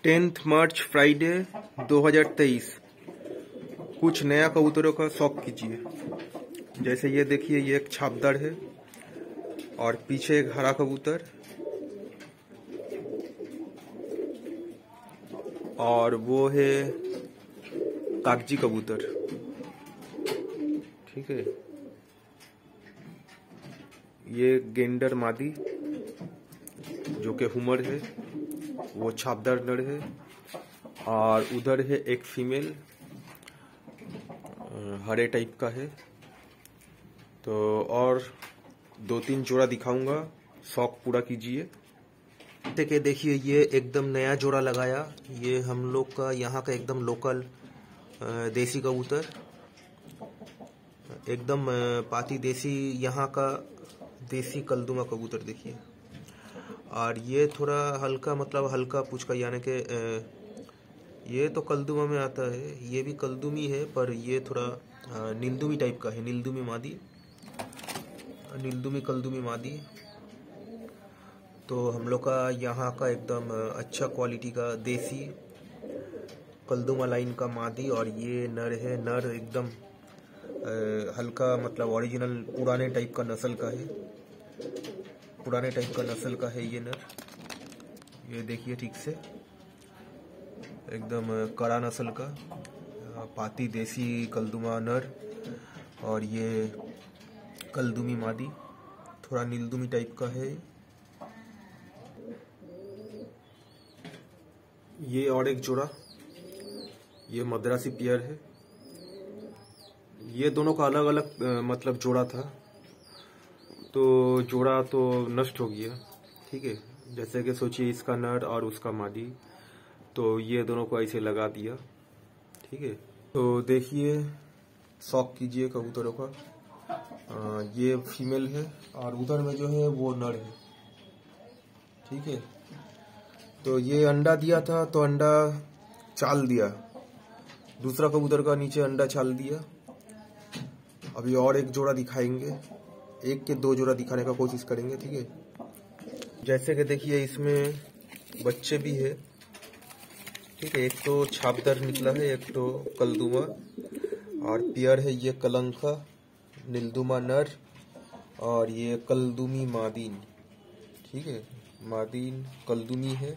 10 मार्च Friday 2023। कुछ नया कबूतरों का शौक कीजिए। जैसे ये देखिए, ये एक छापदार है और पीछे एक हरा कबूतर और वो है कागजी कबूतर। ठीक है, ये गेंडर मादी जो कि हुमर है, वो छापदार नर है और उधर है एक फीमेल हरे टाइप का है। तो और 2-3 जोड़ा दिखाऊंगा, शौक पूरा कीजिए। के देखिए, ये एकदम नया जोड़ा लगाया। ये हम लोग का यहाँ का एकदम लोकल देसी कबूतर, एकदम पाती देसी यहाँ का देसी कलदुमा कबूतर देखिए। और ये थोड़ा हल्का, मतलब हल्का पूछ का, यानी कि ये तो कलदुमा में आता है, ये भी कलदुमी है, पर ये थोड़ा नीलदुमी टाइप का है। नीलदुमी मादी, नीलदुमी कलदुमी मादी। तो हम लोग का यहाँ का एकदम अच्छा क्वालिटी का देसी कलदुमा लाइन का मादी। और ये नर है, नर एकदम हल्का, मतलब ओरिजिनल पुराने टाइप का नस्ल का है, पुराने टाइप का नस्ल का है ये नर। ये देखिए ठीक से, एकदम कड़ा नस्ल का पाती देसी कलदुमा नर। और ये कलदुमी मादी, थोड़ा नीलदुमी टाइप का है। ये और एक जोड़ा, ये मद्रासी पेयर है। ये दोनों का अलग अलग मतलब जोड़ा था, तो जोड़ा तो नष्ट हो गया। ठीक है, जैसे कि सोचिए इसका नर और उसका मादी, तो ये दोनों को ऐसे लगा दिया। ठीक है, तो देखिए, शौक कीजिए कबूतरों का। ये फीमेल है और उधर में जो है वो नर है। ठीक है, तो ये अंडा दिया था, तो अंडा चाल दिया, दूसरा कबूतर का नीचे अंडा चाल दिया। अभी और एक जोड़ा दिखाएंगे, 1 के 2 जोड़ा दिखाने का कोशिश करेंगे। ठीक है, जैसे कि देखिए इसमें बच्चे भी है। ठीक है, एक तो छापदार निकला है, एक तो कलदुमा, और पेयर है ये कलंका नीलदुमा नर और ये कलदुमी मादीन। ठीक है, मादीन कलदुमी है।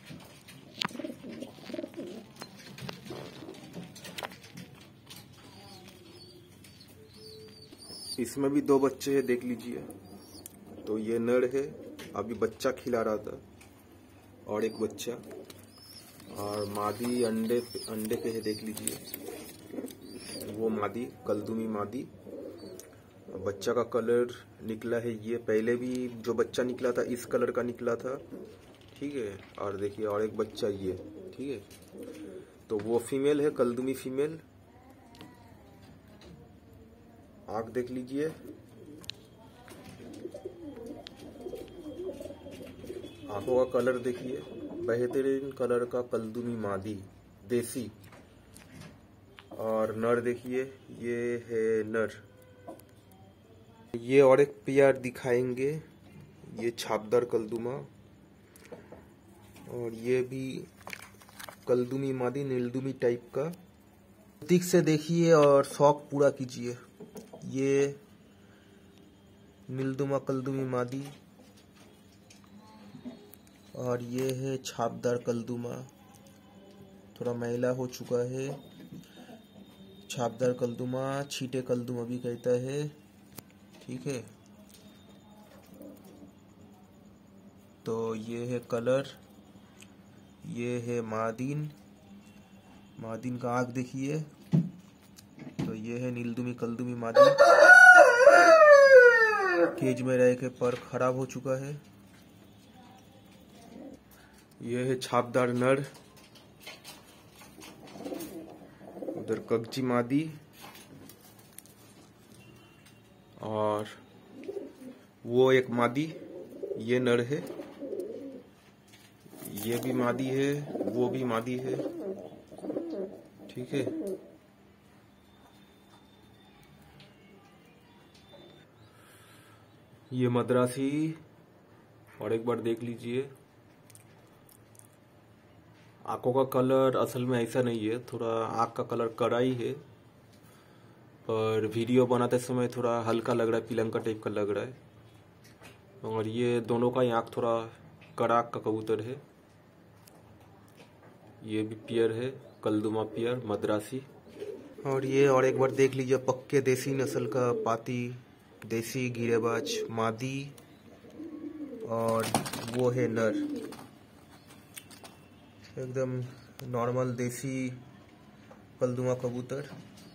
इसमें भी 2 बच्चे हैं, देख लीजिए। तो ये नर है, अभी बच्चा खिला रहा था, और एक बच्चा, और मादी अंडे पे है, देख लीजिए। वो मादी कलदुमी मादी। बच्चा का कलर निकला है ये, पहले भी जो बच्चा निकला था इस कलर का निकला था। ठीक है, और देखिए और एक बच्चा ये। ठीक है, तो वो फीमेल है, कलदुमी फीमेल। आँख देख लीजिए, आंखों का कलर देखिए, बेहतरीन कलर का कलदुमी मादी देसी। और नर देखिए, ये है नर। ये और एक पेयर दिखाएंगे, ये छापदार कलदुमा, और ये भी कलदुमी मादी नीलदुमी टाइप का। ठीक से देखिए और शौक पूरा कीजिए। ये नीलदुमा कलदुमी मादी और ये है छापदार कलदुमा, थोड़ा मैला हो चुका है। छापदार कलदुमा, छीटे कलदुमा भी कहता है। ठीक है, तो ये है कलर, ये है मादीन। मादीन का आँख देखिए। तो ये है नीलदुमी कलदुमी मादी, केज में रह के पर खराब हो चुका है। ये है छापदार नर, उधर कगजी मादी, और वो एक मादी, ये नर है। ये भी मादी है, वो भी मादी है। ठीक है, ये मद्रासी, और एक बार देख लीजिए। आंखों का कलर असल में ऐसा नहीं है, थोड़ा आँख का कलर कड़ा ही है, पर वीडियो बनाते समय थोड़ा हल्का लग रहा है, पीलंका टाइप का लग रहा है। और ये दोनों का ही आँख थोड़ा कड़ा आँख का कबूतर है। ये भी पेयर है, कलदुमा पेयर मद्रासी। और ये और एक बार देख लीजिए, पक्के देसी नस्ल का पाती देसी गिरेबाज मादी, और वो है नर, एकदम नॉर्मल देसी कलदुमा कबूतर।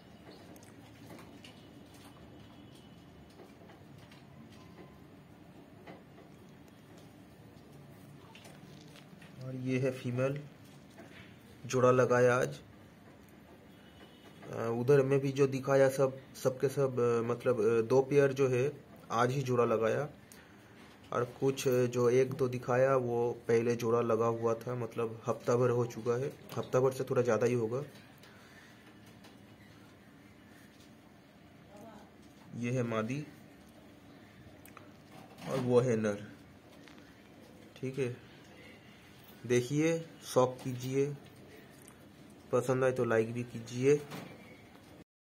और ये है फीमेल, जोड़ा लगाया आज। उधर में भी जो दिखाया सबके सब मतलब 2 पेयर जो है आज ही जोड़ा लगाया, और कुछ जो 1-2 दिखाया वो पहले जोड़ा लगा हुआ था, मतलब हफ्ता भर हो चुका है, हफ्ता भर से थोड़ा ज़्यादा ही होगा। ये है मादी और वो है नर। ठीक है, देखिए, शौक कीजिए, पसंद आए तो लाइक भी कीजिए।